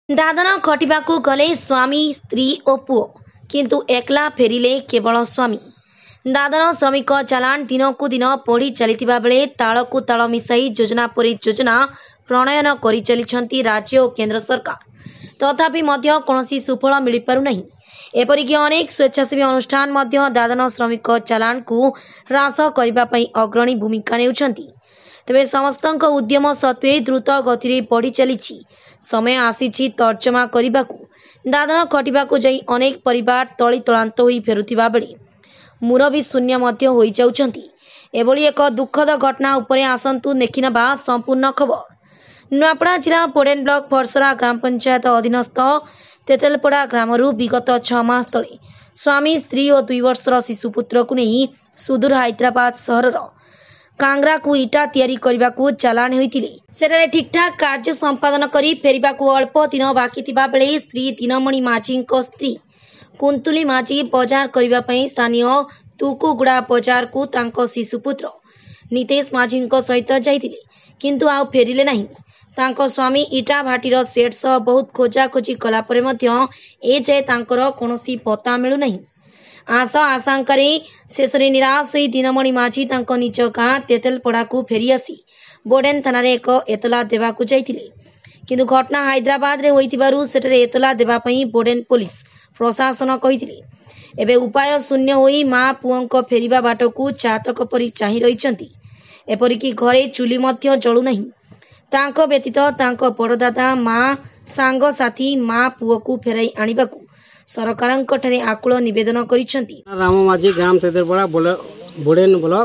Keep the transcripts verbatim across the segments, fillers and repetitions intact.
दादन खटिबाकू गले स्वामी स्त्री और पुओ किंतु एकला फेरिले केवल स्वामी। दादन श्रमिक चालाण दिनकू दिन बढ़ी चलता बेले तालकू ताल मिसाई योजना परी योजना प्रणयन कर चली राज्य और केंद्र सरकार, तथापि मध्य कौनसी सुफल मिल पारु नहीं। एपरिक अनेक स्वेच्छासेवी अनुष्ठान मध्य दादन श्रमिक चालाण को ह्रास करने अग्रणी भूमिका नेउछंती। तेबे समस्तଙ୍କ उद्यम सत्वे द्रुत गति बढ़ी चली समय आसी तर्जमा करने दादन खटिबाकू जाई अनेक परिवार तली तलांत होई फेरुथिबा बेले मुरबी शून्य मध्य होई जाउछंती। एभली एक दुखद घटना उपरे आसंतु देखिनबा संपूर्ण खबर। नुआपड़ा जिला बोडेन ब्लॉक फरसरा ग्राम पंचायत अधीनस्थ तेतेलपड़ा ग्रामरू विगत छह मास तले स्वामी स्त्री और दुई वर्षर शिशुपुत्र को नहीं सुदूर हैदराबाद सहर कांग्रा को इटा तैयारी करने को चालाण होइतिले। सेठारे ठीकठाक कार्य संपादन करी फेरिबा को अल्प दिन बाकी थिबा बेले श्री दिनमणि माझी स्त्री कुंतुली माझी बजार करने स्थानीय तुकुगुड़ा बजार को तांको शिशुपुत्र नितेश माझी सहित जाइतिले, किंतु आउ फेरिले नहीं। तांको स्वामी इटा भाटीर सेट सह बहुत खोजा खोजी कला परे मध्य ए जाए तांकर कौनसी पता मिलु नहीं। आशा आशंकार शेष निराश होई दिनमणि माझी तांको निज गाँ तेतेलपड़ा को फेरी आसी बोडेन थाना एक एतला देवाकू जाइतिले, किंतु घटना हैदराबाद रे होइतिबारु सेठरे एतला देबा पई बोडेन पुलिस प्रशासन कहितिले। एबे उपाय शून्य होई माँ पुओंको फेरिबा बाटकू चातक परी चाहि रहिचंती। एपरिकी घरे चुली मध्य जळु नहीं। तांको व्यतीत तांको बड़दादा माँ सांग साथी माँ पुओ को फेराई आनिबाकू सरकारंक ठारे आकुल निवेदन करिसंती। राम माझी ग्राम तेतेलपड़ा बोडेन ब्लॉक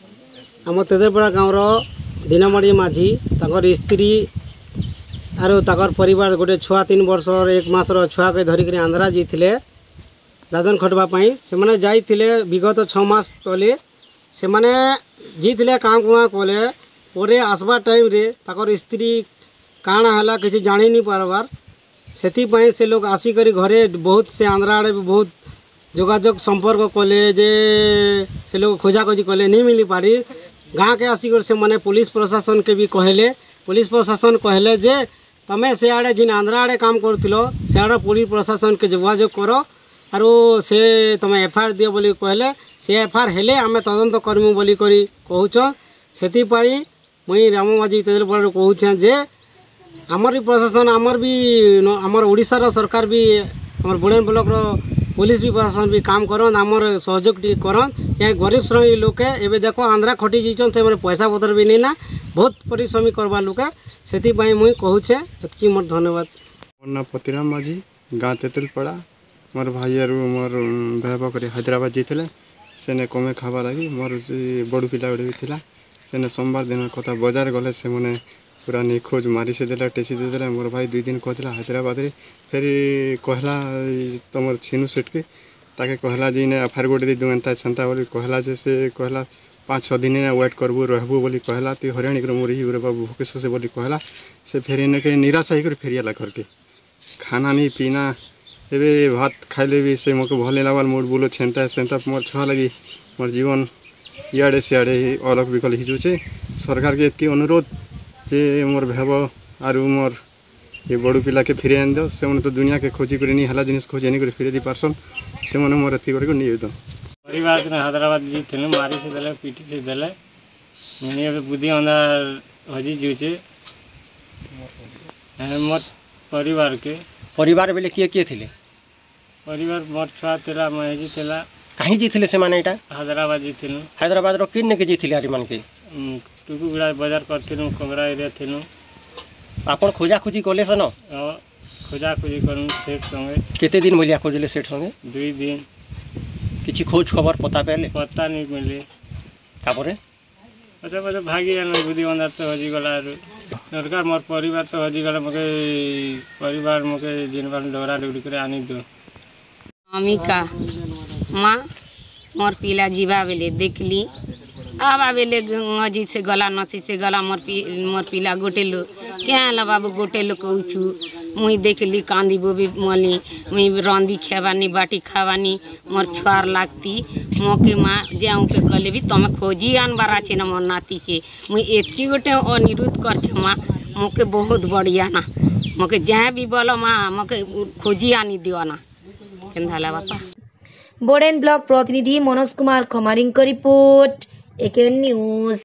आम तेतेलपड़ा गाँवर दिनमणि माझी ताकर स्त्री आरो ताकर परिवार गोटे छुआ तीन वर्ष एक मासर छुआ के धरिक आंध्रा जाइए दादन खटवाई से मैंने जाइए विगत छः मास तले से मैंने जीते काम कुआ कले पर आसवा टाइम रे ताकर स्त्री काଣା है किसी जानी नहीं पारबार से से लोग आसिक घरे बहुत से आंध्रा आड़े बहुत जोगाजोग संपर्क कले जे से लोग खोजाखोजी कले नहीं मिली पारी गाँ के आसिक से मैंने पुलिस प्रशासन के भी कहले पुलिस प्रशासन कहले जे तमें से आड़े जिन आंध्रा आड़े काम करुलो से आड़े पुलिस प्रशासन के जोगाजोग करो आरो से तमें एफआईआर दियो बोली कहले से एफआईआर हेले आमे तदंत करमु बोली करी कहूछ। से मुई राम माझी तेतेलपड़ा कहूँ जे आमर प्रशासन आमर भी आमर ओडिशार सरकार भी आमर बोडेन ब्लॉक पुलिस भी प्रशासन भी काम करन आमर सहयोग टी करन क्या गरीब श्रेणी लोके एबे देखो आंध्रा खटी जाइछन से माने पैसा पत्र भी नहीं ना बहुत परिश्रमी करवा लोके से मुई कहूछे एतकी मोर धन्यवाद। मोर ना पतिराम माझी गाँ तेतेलपड़ा मोर भाई आर मोर भाई कर हैदराबाद जाइए सेने कमे खावा लगी मोर बड़ पिला गोटे भी थिला सेने सोमवार दिन कथा बजार गले से मैंने पूरा निखोज मारी से देला टेसी दे देला। मोर भाई दुई दिन कहला हैदराबाद रे फिर कहला तुम छिनू सेठ के ताके कहला जी ने एफआईआर गोटे दी एंता सेंता बोली कहला जे से कहला पाँच छः दिन वेट करबू रहबू बोली कहला ती हरियाणी कर मोरी रे बाबू भोकेश से बोली कहला से फिर इन्हें के निराशा ही कर फेरियाला घर के खाना नहीं पीना एबे भात खाइले भी से मोके भल लागल मूड बुलो छेंता सेंता मोर छुआ लगी मोर जीवन इे सियाड़े अलग विकल हिजुचे सरकार के एतकी अनुरोध जे मोर भेब आर मोर ये बड़ पिला के फिर आन दो से तो दुनिया के खोजी कर नहीं हला जिनिस खोजे नहीं कर फिर दी पार्सन से मैंने मोर एति कर निवेदन परिवार दिन हैदराबाद जीते मारी से देले पीटी से देले मैंने बुद्धि अंधार हजी जीचे मोर परिवार के परिवार बेले किए किए थिले परिवार मोर छुआ तेला मैं थेला कहीं जीते से माने इटा हैदराबाद जीतिलु हैदराबाद रो किन के जीते आरी मान के टुकुगुड़ा बाजार करथिलु कंगरा एरिया थिलु आपन खोजा खोजी कले सन खोजा खोजी करन सेठ संगे केते दिन बोलिया खोजले सेठ संगे दुई दिन किछि खोज खबर पता पेले पता नहीं मिले तापरे अच्छा अच्छा भागी जान बुद्धि अंदर तो हजी गला सरकार मोर परिवार तो हजी गला मके परिवार मके दिन बार डोरा डुडी करे आनी दो अमिका माँ मोर पिला जीवा बेले देखली आबा बेले गजी से गला नसी से गला मोर पी मोर पिला गोटेलो क्या ला बाबू गोटेलो कहूँ मुई देखली कांदी बोबी मली मुई रंदी खेवानी बाटी खावानी मोर छुआर लागती मोके माँ जाऊँ पे कले भी तुम खोजी आन बारा छे न मोर नाती के मुई एतकी गोटे अनुरोध कर माँ मोके बहुत बढ़िया ना मके जहाँ भी बोलो माँ मके खोजी आनी दियो ना केंधा बापा। बोडेन ब्लॉक प्रतिनिधि Manoj Kumar Khamari report AKN news.